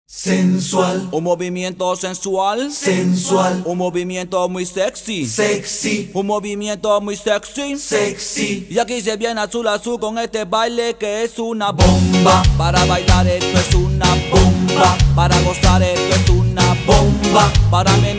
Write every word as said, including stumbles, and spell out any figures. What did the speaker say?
Sensual, un movimiento sensual, sensual, un movimiento muy sexy, sexy, un movimiento muy sexy, sexy. Y aquí se viene azul azul con este baile que es una bomba. Para bailar esto es una bomba, para gozar esto es una bomba, para menear